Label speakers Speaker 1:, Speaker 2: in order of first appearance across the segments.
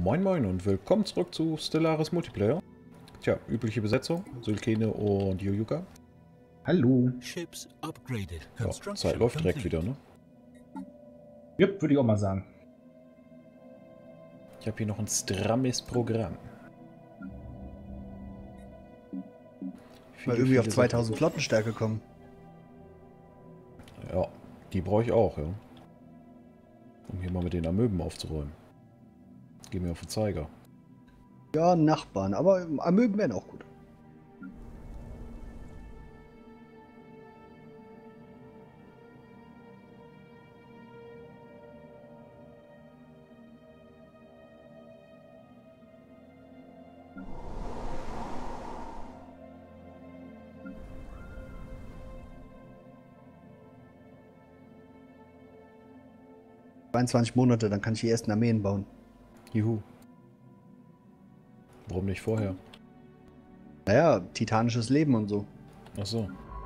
Speaker 1: Moin Moin und willkommen zurück zu Stellaris Multiplayer. Tja, übliche Besetzung, Sylkene und Yoyuka.
Speaker 2: Hallo.
Speaker 1: Ja, Zeit läuft direkt wieder, ne?
Speaker 2: Jupp, würde ich auch mal sagen.
Speaker 1: Ich habe hier noch ein strammes Programm.
Speaker 3: Mal irgendwie auf 2000 Flottenstärke kommen.
Speaker 1: Ja, die brauche ich auch, ja. Um hier mal mit den Amöben aufzuräumen. Geh mir auf den Zeiger.
Speaker 3: Ja, Nachbarn, aber Amöben wären auch gut. Monate, dann kann ich die ersten Armeen bauen.
Speaker 1: Juhu. Warum nicht vorher?
Speaker 3: Naja, titanisches Leben und so.
Speaker 1: Ach so.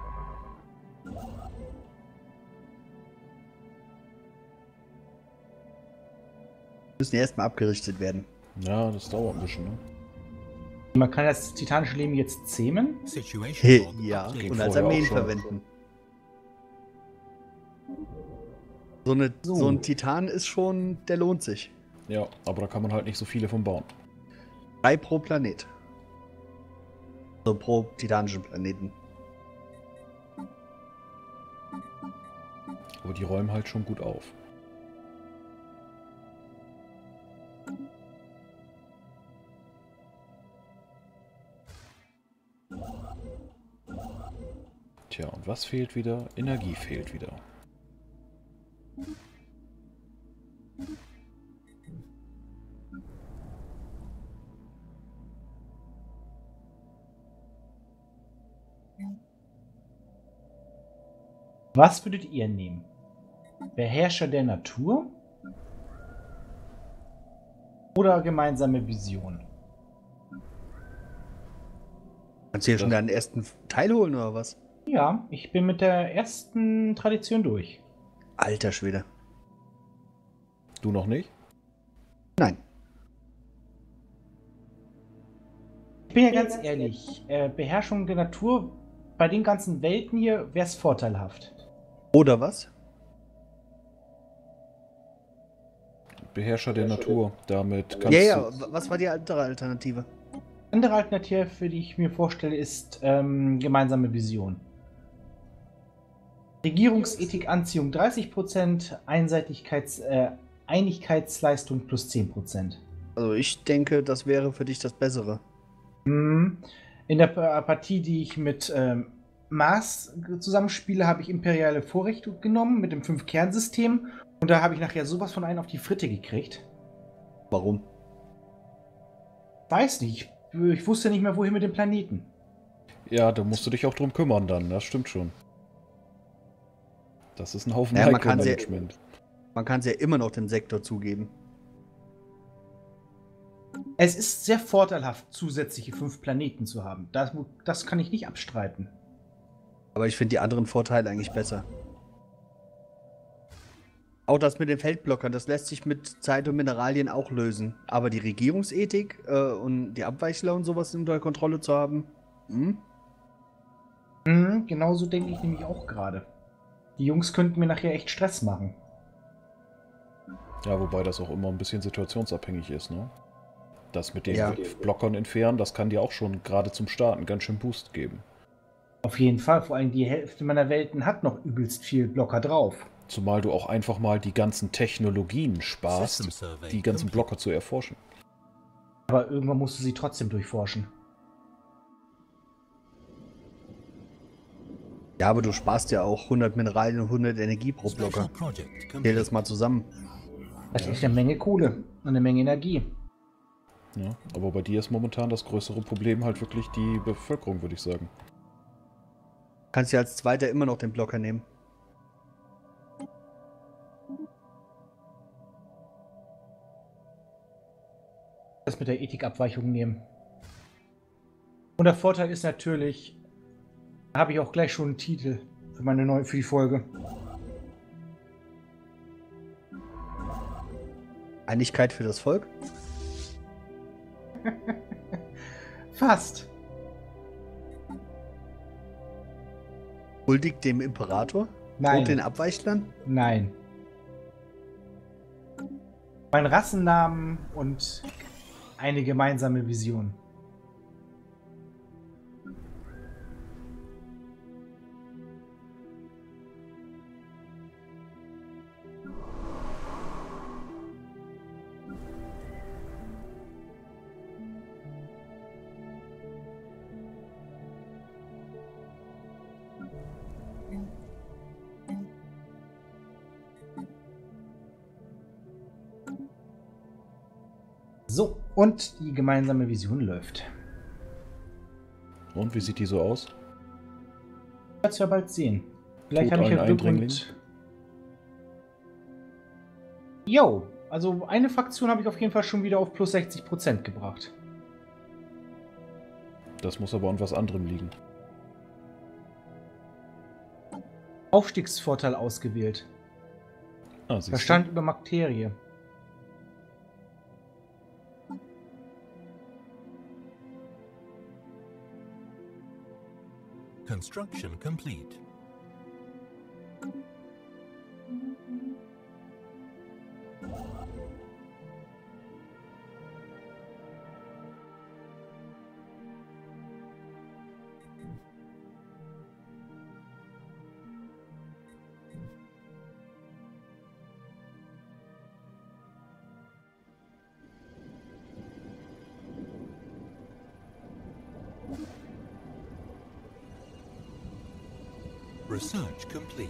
Speaker 3: Müssen erstmal abgerichtet werden.
Speaker 1: Ja, das dauert ein bisschen, ne?
Speaker 2: Man kann das titanische Leben jetzt zähmen.
Speaker 3: Hey, ja,
Speaker 1: Ging
Speaker 3: und als
Speaker 1: vorher
Speaker 3: Armeen
Speaker 1: auch schon.
Speaker 3: verwenden. So ein Titan ist schon, der lohnt sich.
Speaker 1: Ja, aber da kann man halt nicht so viele von bauen.
Speaker 3: 3 pro Planet. So pro titanischen Planeten.
Speaker 1: Aber die räumen halt schon gut auf. Tja, und was fehlt wieder? Energie fehlt wieder.
Speaker 2: Was würdet ihr nehmen? Beherrscher der Natur? Oder gemeinsame Vision?
Speaker 3: Kannst du hier schon deinen ersten Teil holen oder was?
Speaker 2: Ja, ich bin mit der ersten Tradition durch.
Speaker 3: Alter Schwede.
Speaker 1: Du noch nicht?
Speaker 3: Nein.
Speaker 2: Ich bin ja ganz ehrlich, Beherrschung der Natur bei den ganzen Welten hier wäre es vorteilhaft.
Speaker 3: Oder was?
Speaker 1: Beherrscher der Natur. Damit kannst
Speaker 3: Ja,
Speaker 1: du...
Speaker 3: was war die andere Alternative?
Speaker 2: Andere Alternative, für die ich mir vorstelle, ist gemeinsame Vision. Regierungsethik Anziehung 30%, Einigkeitsleistung plus 10%.
Speaker 3: Also ich denke, das wäre für dich das Bessere.
Speaker 2: In der Partie, die ich mit Mars zusammenspiele, habe ich imperiale Vorrechte genommen mit dem 5-Kern-System und da habe ich nachher sowas von einen auf die Fritte gekriegt.
Speaker 3: Warum?
Speaker 2: Weiß nicht, ich wusste nicht mehr, wohin mit dem Planeten.
Speaker 1: Ja, da musst du dich auch drum kümmern dann, das stimmt schon. Das ist ein Haufen
Speaker 3: Ja, man
Speaker 1: Micromanagement.
Speaker 3: kann es ja immer noch dem Sektor zugeben.
Speaker 2: Es ist sehr vorteilhaft, zusätzliche 5 Planeten zu haben. Das kann ich nicht abstreiten.
Speaker 3: Aber ich finde die anderen Vorteile eigentlich besser. Auch das mit den Feldblockern, das lässt sich mit Zeit und Mineralien auch lösen. Aber die Regierungsethik und die Abweichler und sowas unter Kontrolle zu haben,
Speaker 2: Genauso denke ich nämlich auch gerade. Die Jungs könnten mir nachher echt Stress machen.
Speaker 1: Ja, wobei das auch immer ein bisschen situationsabhängig ist, ne? Das mit den
Speaker 3: Ja.
Speaker 1: Blockern entfernen, das kann dir auch schon gerade zum Starten ganz schön Boost geben.
Speaker 2: Auf jeden Fall, vor allem die Hälfte meiner Welten hat noch übelst viel Blocker drauf.
Speaker 1: Zumal du auch einfach mal die ganzen Technologien sparst, die ganzen Blocker zu erforschen.
Speaker 2: Aber irgendwann musst du sie trotzdem durchforschen.
Speaker 3: ja, aber du sparst ja auch 100 Mineralien und 100 Energie pro Blocker. Zähl das mal zusammen.
Speaker 2: Das ist echt eine Menge Kohle und eine Menge Energie.
Speaker 1: Ja, aber bei dir ist momentan das größere Problem halt wirklich die Bevölkerung, würde ich sagen.
Speaker 3: Kannst ja als zweiter immer noch den Blocker nehmen.
Speaker 2: Das mit der Ethikabweichung nehmen. Und der Vorteil ist natürlich, da habe ich auch gleich schon einen Titel für die Folge.
Speaker 3: Einigkeit für das Volk?
Speaker 2: Fast.
Speaker 3: Huldigt dem Imperator?
Speaker 2: Nein.
Speaker 3: Droht den Abweichlern?
Speaker 2: Nein. Mein Rassennamen und eine gemeinsame Vision. So, und die gemeinsame Vision läuft.
Speaker 1: Und wie sieht die so aus?
Speaker 2: Ich werde es ja bald sehen. Vielleicht
Speaker 1: Tod
Speaker 2: habe ich ja
Speaker 1: allen
Speaker 2: Glück
Speaker 1: Eindringlingen.
Speaker 2: und... Jo, also eine Fraktion habe ich auf jeden Fall schon wieder auf plus 60% gebracht.
Speaker 1: Das muss aber an was anderem liegen.
Speaker 2: Aufstiegsvorteil ausgewählt.
Speaker 1: Ah, siehst du?
Speaker 2: Verstand über Materie.
Speaker 4: Construction complete. Research complete.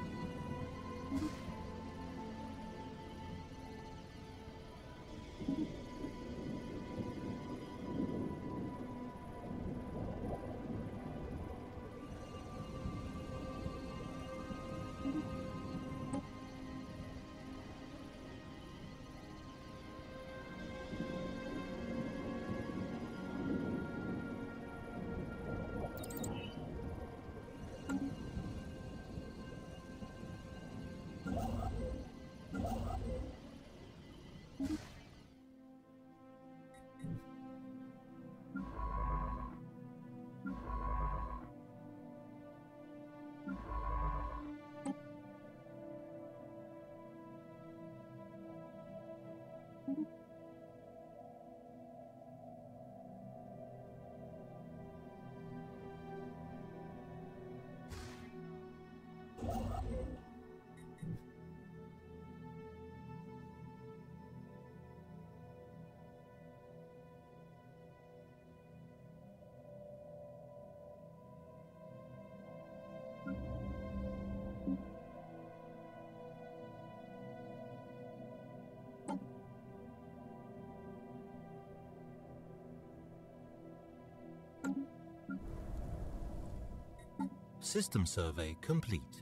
Speaker 4: System survey complete.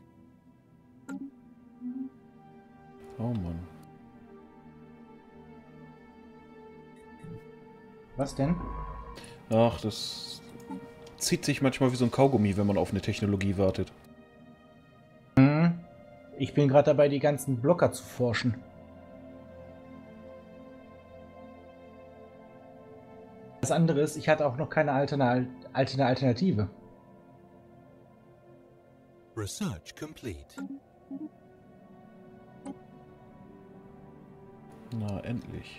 Speaker 1: Oh Mann.
Speaker 2: Was denn?
Speaker 1: Ach, das zieht sich manchmal wie so ein Kaugummi, wenn man auf eine Technologie wartet.
Speaker 2: Ich bin gerade dabei, die ganzen Blocker zu forschen. Das andere ist, ich hatte auch noch keine Alternative.
Speaker 4: Research complete.
Speaker 1: Na, endlich.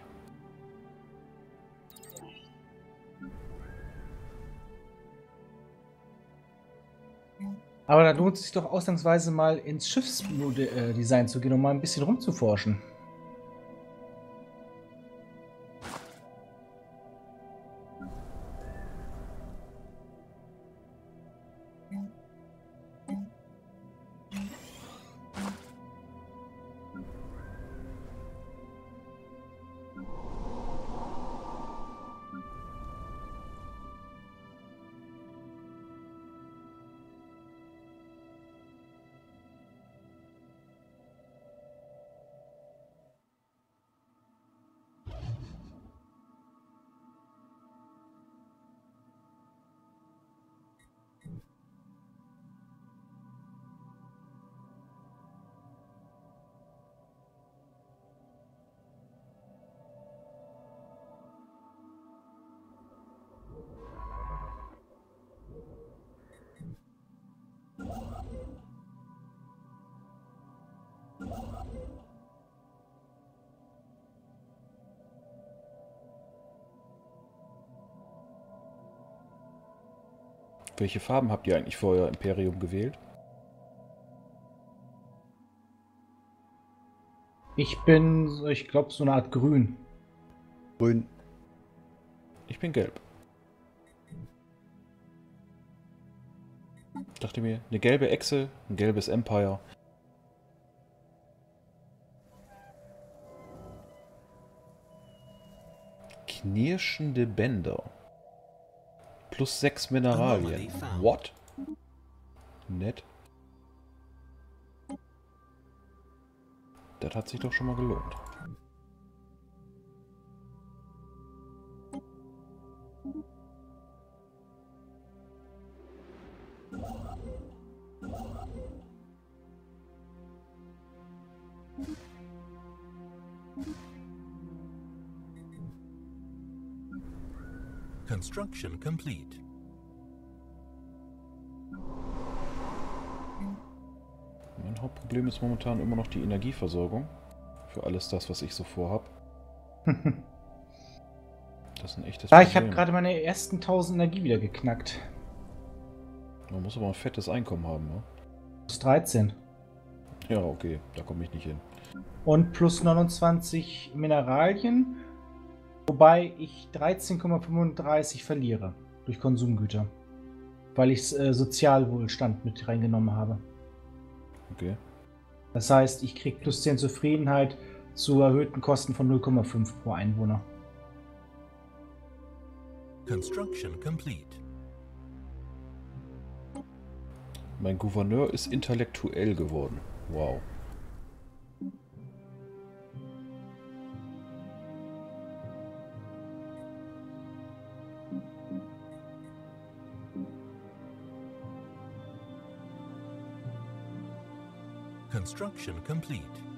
Speaker 2: Aber da lohnt es sich doch ausnahmsweise mal ins Schiffsdesign zu gehen, um mal ein bisschen rumzuforschen.
Speaker 1: Welche Farben habt ihr eigentlich für euer Imperium gewählt?
Speaker 2: Ich bin, ich glaube, so eine Art Grün.
Speaker 3: Grün.
Speaker 1: Ich bin gelb. Ich dachte mir, eine gelbe Echse, ein gelbes Empire. Knirschende Bänder. Plus 6 Mineralien. What? Nett. Das hat sich doch schon mal gelohnt.
Speaker 4: Construction complete.
Speaker 1: Mein Hauptproblem ist momentan immer noch die Energieversorgung. Für alles das, was ich so vorhab. Das ist ein echtes
Speaker 2: Ah,
Speaker 1: Problem.
Speaker 2: ich habe gerade meine ersten 1000 Energie wieder geknackt.
Speaker 1: Man muss aber ein fettes Einkommen haben, ne?
Speaker 2: Plus 13.
Speaker 1: Ja, okay, da komme ich nicht hin.
Speaker 2: Und plus 29 Mineralien. Wobei ich 13,35 verliere durch Konsumgüter. Weil ich Sozialwohlstand mit reingenommen habe.
Speaker 1: Okay.
Speaker 2: Das heißt, ich kriege plus 10 Zufriedenheit zu erhöhten Kosten von 0,5 pro Einwohner.
Speaker 4: Construction complete.
Speaker 1: Mein Gouverneur ist intellektuell geworden. Wow.
Speaker 4: Construction complete.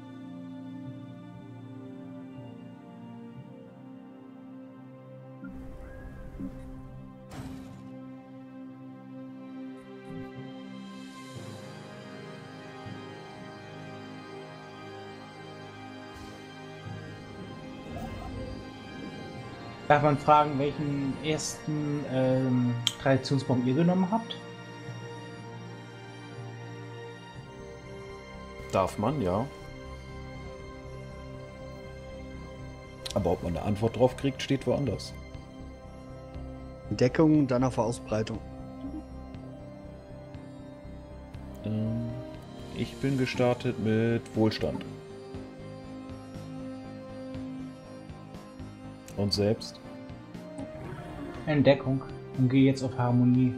Speaker 2: Darf man fragen, welchen ersten Traditionsbaum ihr genommen habt?
Speaker 1: Darf man, ja. Aber ob man eine Antwort drauf kriegt, steht woanders.
Speaker 3: Deckung, dann auf Ausbreitung.
Speaker 1: Ich bin gestartet mit Wohlstand. Und selbst?
Speaker 2: Entdeckung und gehe jetzt auf Harmonie.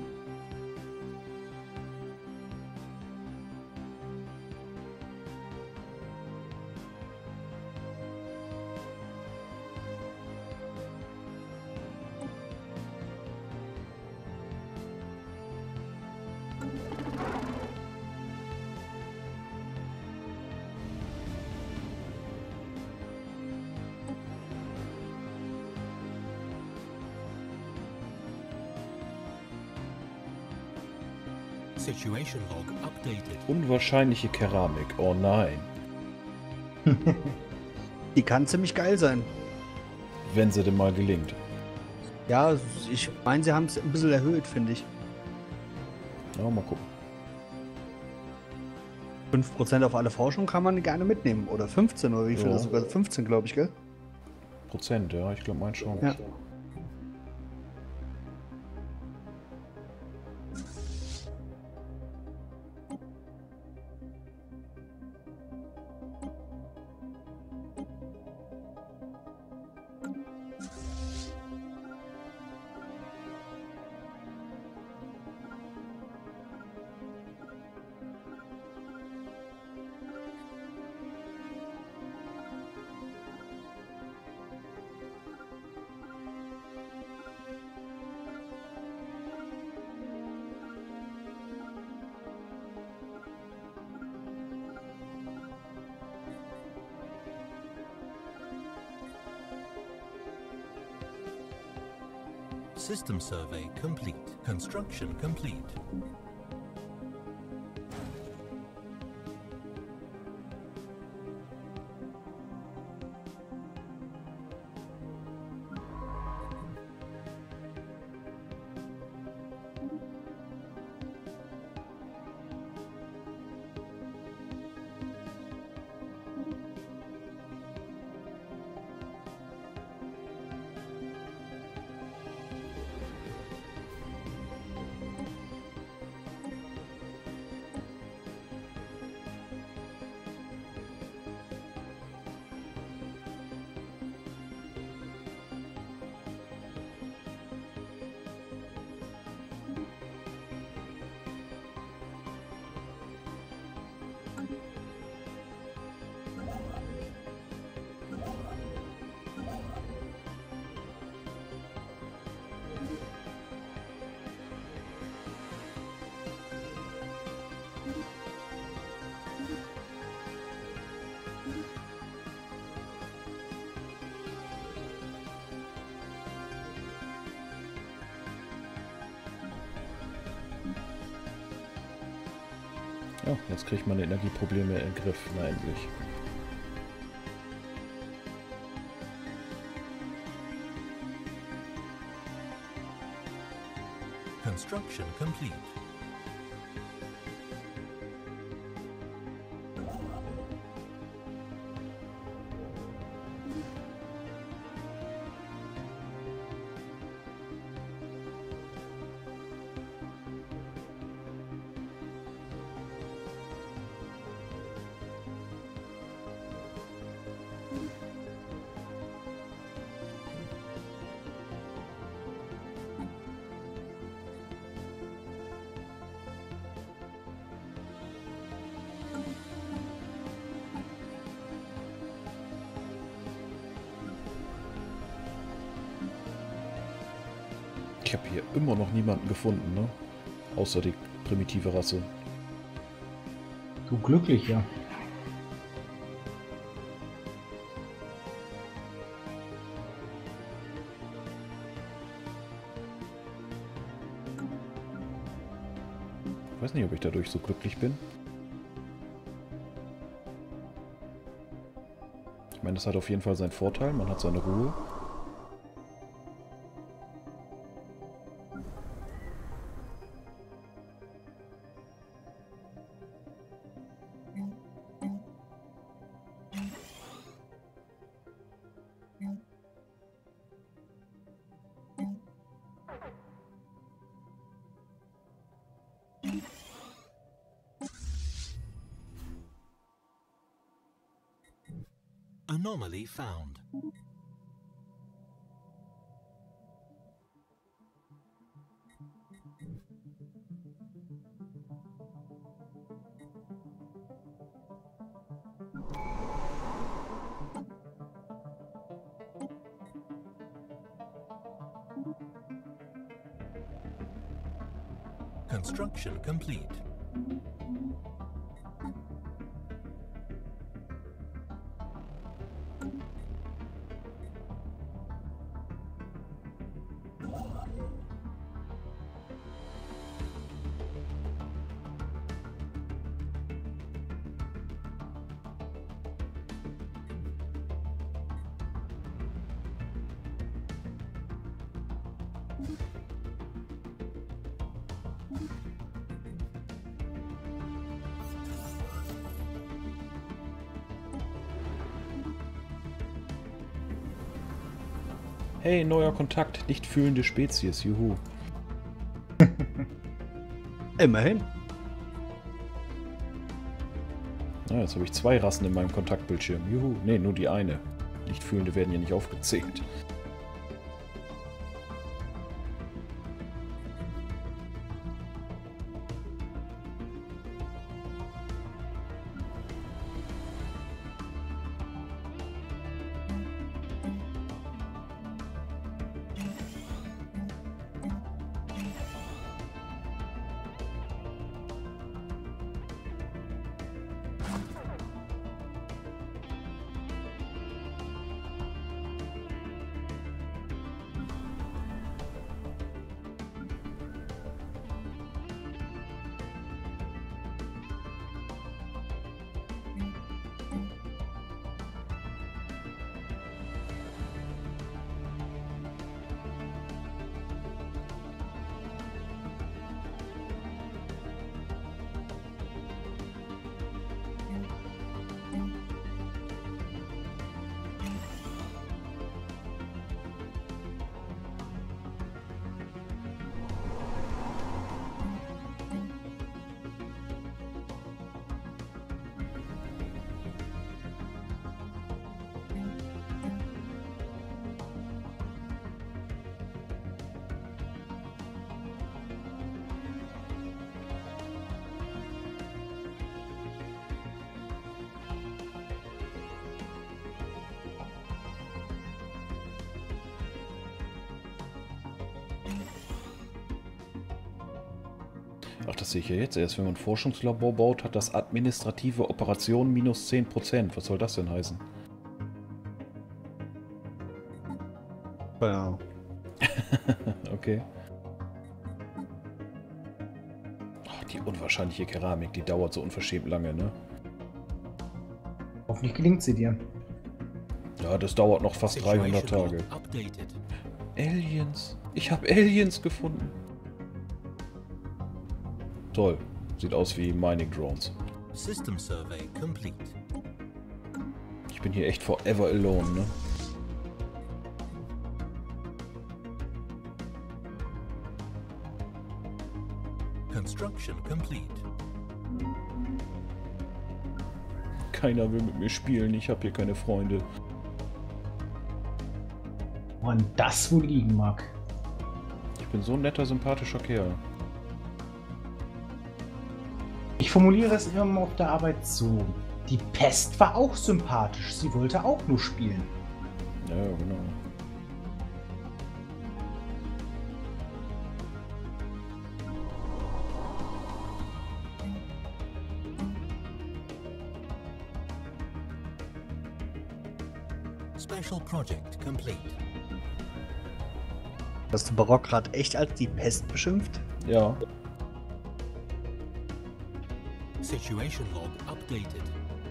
Speaker 4: Situation log updated.
Speaker 1: Unwahrscheinliche Keramik. Oh nein.
Speaker 3: Die kann ziemlich geil sein.
Speaker 1: Wenn sie denn mal gelingt.
Speaker 3: Ja, ich meine, sie haben es ein bisschen erhöht, finde ich.
Speaker 1: Ja, mal gucken.
Speaker 3: 5% auf alle Forschung kann man gerne mitnehmen. Oder 15 oder wie viel?
Speaker 1: Ja.
Speaker 3: Sogar 15, glaube ich, gell?
Speaker 1: Prozent, ja, ich glaube, mein schon.
Speaker 3: Ja.
Speaker 4: System survey complete. Construction complete.
Speaker 1: Oh, jetzt kriege ich meine Energieprobleme in den Griff. Na endlich.
Speaker 4: Construction complete.
Speaker 1: Ich habe hier immer noch niemanden gefunden, ne? Außer die primitive Rasse.
Speaker 2: Du Glücklicher.
Speaker 1: Ich weiß nicht, ob ich dadurch so glücklich bin. Ich meine, das hat auf jeden Fall seinen Vorteil. Man hat seine Ruhe.
Speaker 4: Anomaly found. Construction complete.
Speaker 1: Hey, neuer Kontakt. Nicht fühlende Spezies. Juhu.
Speaker 3: Immerhin.
Speaker 1: Ja, jetzt habe ich 2 Rassen in meinem Kontaktbildschirm. Juhu. Ne, nur die eine. Nicht fühlende werden hier nicht aufgezählt. Ach, das sehe ich ja jetzt erst. Wenn man ein Forschungslabor baut, hat das administrative Operation minus 10%. Was soll das denn heißen?
Speaker 3: Ja.
Speaker 1: Okay. Ach, die unwahrscheinliche Keramik, die dauert so unverschämt lange, ne?
Speaker 2: Hoffentlich gelingt sie dir.
Speaker 1: Ja, das dauert noch fast 300
Speaker 4: Situation
Speaker 1: Tage.
Speaker 4: log updated.
Speaker 1: Aliens. Ich habe Aliens gefunden. Toll. Sieht aus wie Mining Drones.
Speaker 4: System survey complete.
Speaker 1: Ich bin hier echt forever alone, ne?
Speaker 4: Construction complete.
Speaker 1: Keiner will mit mir spielen, ich habe hier keine Freunde.
Speaker 2: Woran das wohl liegen mag.
Speaker 1: Ich bin so ein netter, sympathischer Kerl.
Speaker 2: Ich formuliere es immer mal auf der Arbeit so. Die Pest war auch sympathisch. Sie wollte auch nur spielen.
Speaker 1: Ja, genau.
Speaker 4: Special project complete.
Speaker 3: Hast du Barock gerade echt als die Pest beschimpft?
Speaker 1: Ja.
Speaker 4: Situation log updated.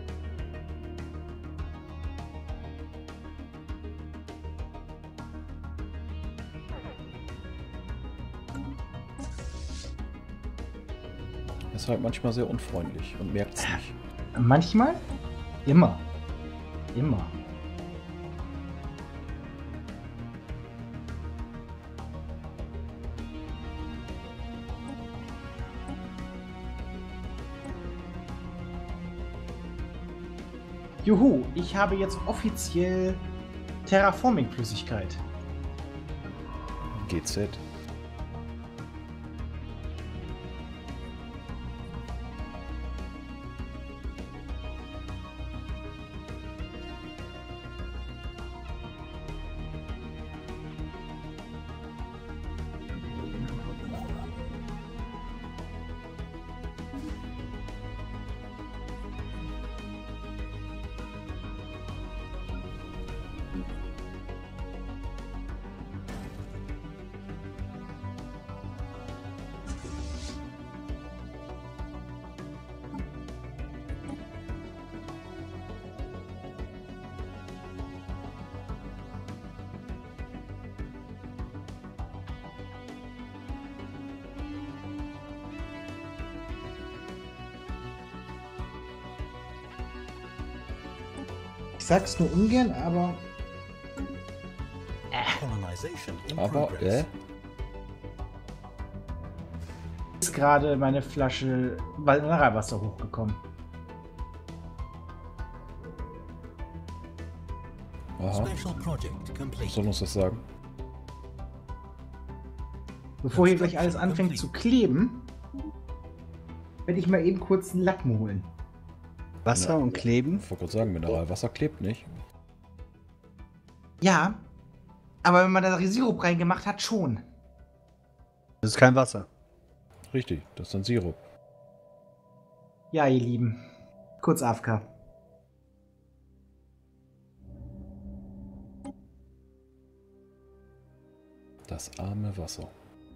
Speaker 1: Ist halt manchmal sehr unfreundlich und merkt's nicht.
Speaker 2: Manchmal? Immer. Immer. Juhu, ich habe jetzt offiziell Terraforming-Flüssigkeit.
Speaker 1: GZ.
Speaker 2: Ich sag's nur ungern, aber
Speaker 4: Colonization in
Speaker 1: Aber,
Speaker 4: progress.
Speaker 2: ist gerade meine Flasche Mineralwasser hochgekommen.
Speaker 1: Aha.
Speaker 4: Special project
Speaker 1: Was
Speaker 4: complete.
Speaker 1: soll uns das sagen?
Speaker 2: Bevor hier gleich alles anfängt zu kleben, werde ich mal eben kurz einen Lappen holen.
Speaker 3: Wasser
Speaker 1: Ja.
Speaker 3: und Kleben?
Speaker 1: Ich wollte gerade sagen, Mineralwasser klebt nicht.
Speaker 2: Ja, aber wenn man da Sirup reingemacht hat, schon.
Speaker 3: Das ist kein Wasser.
Speaker 1: Richtig, das ist dann Sirup.
Speaker 2: Ja, ihr Lieben. Kurz AFK.
Speaker 1: Das arme Wasser.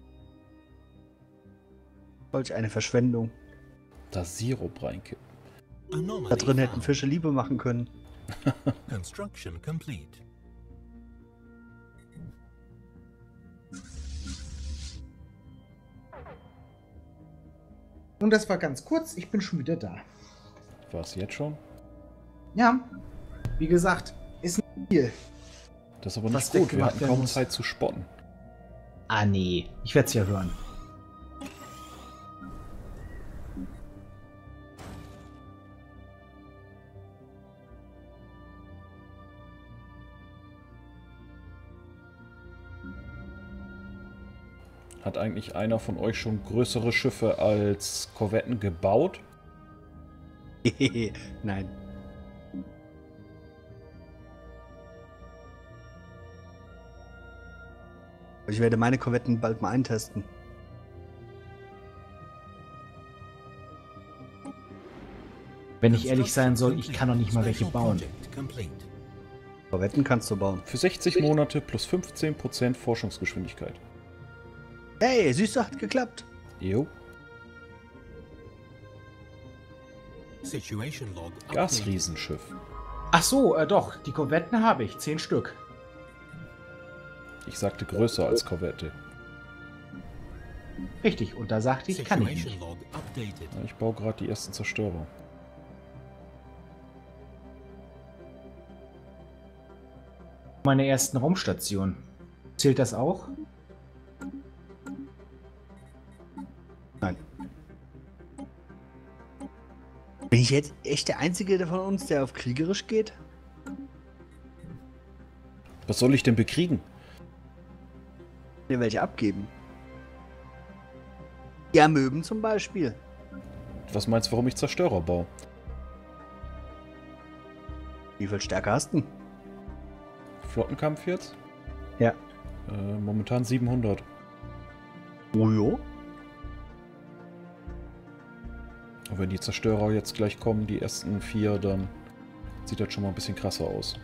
Speaker 3: Solch eine Verschwendung.
Speaker 1: Da Sirup reinkippen.
Speaker 4: Anomaly
Speaker 3: Da drin hätten
Speaker 4: found.
Speaker 3: Fische Liebe machen können.
Speaker 4: Construction complete.
Speaker 2: Und das war ganz kurz, ich bin schon wieder da.
Speaker 1: War es jetzt schon?
Speaker 2: Ja, wie gesagt, ist nicht viel.
Speaker 1: Das ist aber
Speaker 2: Was
Speaker 1: nicht gut, wir
Speaker 2: weggemacht
Speaker 1: hatten
Speaker 2: werden
Speaker 1: kaum
Speaker 2: muss.
Speaker 1: Zeit zu spotten.
Speaker 2: Ah nee, ich werde es ja hören.
Speaker 1: Hat eigentlich einer von euch schon größere Schiffe als Korvetten gebaut?
Speaker 3: Nein. Ich werde meine Korvetten bald mal eintesten.
Speaker 2: Wenn ich ehrlich sein soll, ich kann doch nicht mal welche
Speaker 4: Special
Speaker 2: bauen.
Speaker 4: project complete.
Speaker 3: Korvetten kannst du bauen.
Speaker 1: Für 60 Monate plus 15% Forschungsgeschwindigkeit.
Speaker 3: Hey, siehst du, hat geklappt.
Speaker 1: Jo.
Speaker 4: Situation log updated.
Speaker 1: Gasriesenschiff.
Speaker 2: Ach so, doch, die Korvetten habe ich, 10 Stück.
Speaker 1: Ich sagte größer als Korvette.
Speaker 2: Richtig, und da sagte ich, kann ich
Speaker 4: Situation
Speaker 2: nicht.
Speaker 4: log updated.
Speaker 1: Ja, ich baue gerade die ersten Zerstörer.
Speaker 2: Meine ersten Raumstationen. Zählt das auch?
Speaker 3: Nein. Bin ich jetzt echt der Einzige von uns, der auf kriegerisch geht?
Speaker 1: Was soll ich denn bekriegen?
Speaker 3: Mir welche abgeben. Die Amöben zum Beispiel.
Speaker 1: Was meinst du, warum ich Zerstörer baue?
Speaker 3: Wie viel Stärke hast du?
Speaker 1: Flottenkampf jetzt?
Speaker 3: Ja.
Speaker 1: Momentan 700.
Speaker 3: Oh jo.
Speaker 1: Und wenn die Zerstörer jetzt gleich kommen, die ersten 4, dann sieht das schon mal ein bisschen krasser aus.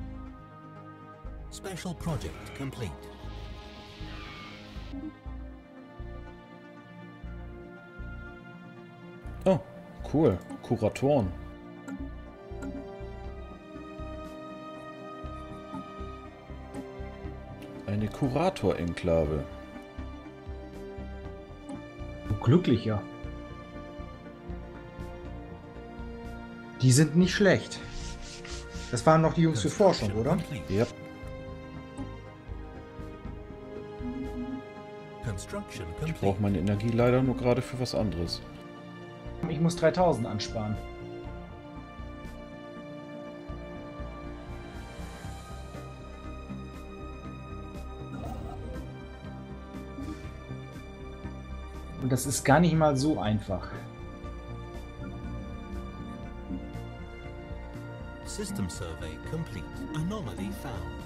Speaker 4: Special project complete.
Speaker 1: Oh, cool. Kuratoren. Eine Kurator-Enklave.
Speaker 2: Glücklicher. Die sind nicht schlecht. Das waren noch die Jungs für Forschung, oder?
Speaker 4: Complete.
Speaker 1: Ja,
Speaker 4: Construction
Speaker 1: ich
Speaker 4: complete.
Speaker 1: brauche meine Energie leider nur gerade für was anderes.
Speaker 2: Ich muss 3000 ansparen. Und das ist gar nicht mal so einfach.
Speaker 4: System survey complete. Anomaly found.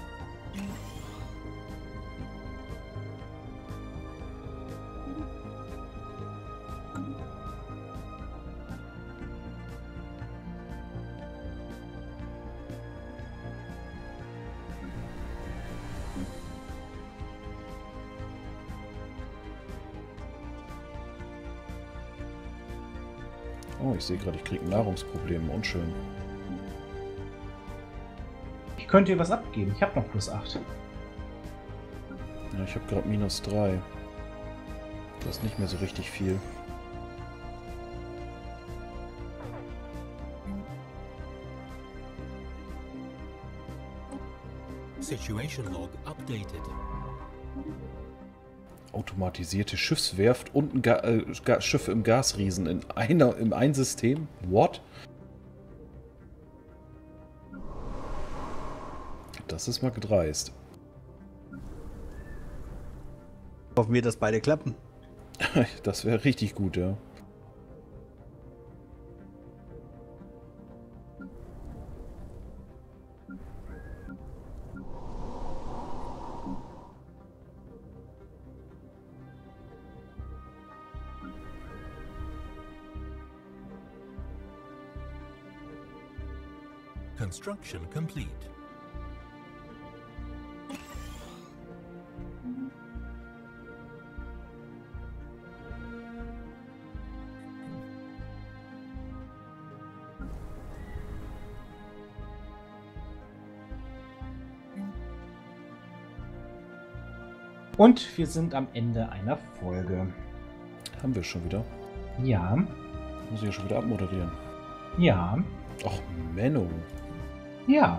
Speaker 1: Oh, ich sehe gerade, ich kriege ein Nahrungsproblem. Unschön.
Speaker 2: Ich könnte dir was abgeben. Ich habe noch +8.
Speaker 1: Ja, ich habe gerade -3. Das ist nicht mehr so richtig viel.
Speaker 4: Situation log updated.
Speaker 1: Automatisierte Schiffswerft und ein Schiff im Gasriesen in ein System? What? Das ist mal gedreist.
Speaker 3: Hoffen wir, dass beide klappen.
Speaker 1: Das wäre richtig gut, ja.
Speaker 4: Construction complete.
Speaker 2: Und wir sind am Ende einer Folge.
Speaker 1: Haben wir schon wieder.
Speaker 2: Ja,
Speaker 1: Muss ich ja schon wieder abmoderieren.
Speaker 2: ja,
Speaker 1: Ach, Menno.
Speaker 2: ja.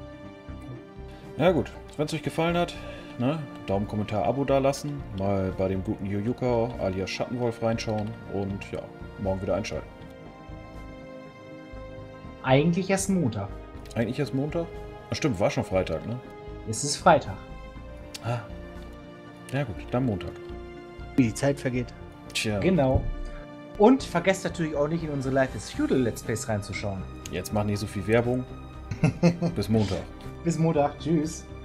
Speaker 1: Ja gut, wenn es euch gefallen hat, ne, Daumen, Kommentar, Abo dalassen, mal bei dem guten Yuyuka alias Schattenwolf reinschauen und ja, morgen wieder einschalten.
Speaker 2: Eigentlich erst Montag.
Speaker 1: Eigentlich erst Montag? Ach stimmt, war schon Freitag, ne?
Speaker 2: Es ist Freitag.
Speaker 1: Ah. Ja gut, dann Montag.
Speaker 3: Wie die Zeit vergeht.
Speaker 1: Tja,
Speaker 2: Genau. Und vergesst natürlich auch nicht in unsere Life is Feudal Let's Plays reinzuschauen.
Speaker 1: jetzt mach nicht so viel Werbung. Bis Montag.
Speaker 2: Bis Montag. Tschüss.